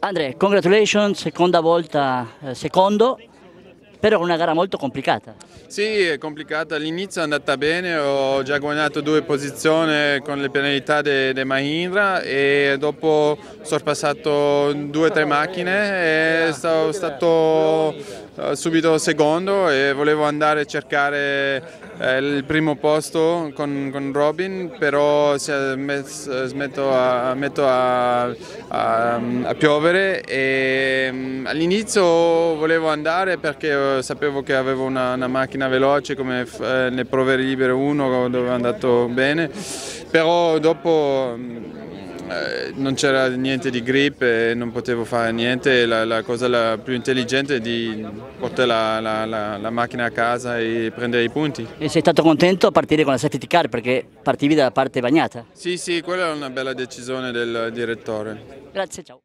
Andre, congratulations, seconda volta secondo, però una gara molto complicata. Sì, è complicata, all'inizio è andata bene, ho già guadagnato 2 posizioni con le penalità di Mahindra e dopo ho sorpassato 2 o 3 macchine e sono stato subito secondo e volevo andare a cercare il primo posto con Robin, però si è smetto a piovere e all'inizio volevo andare perché sapevo che avevo una macchina veloce come nel Provere Libero 1 dove è andato bene, però dopo non c'era niente di grip e non potevo fare niente. La cosa più intelligente è di portare la macchina a casa e prendere i punti. E sei stato contento a partire con la safety car perché partivi dalla parte bagnata? Sì, quella è una bella decisione del direttore. Grazie, ciao.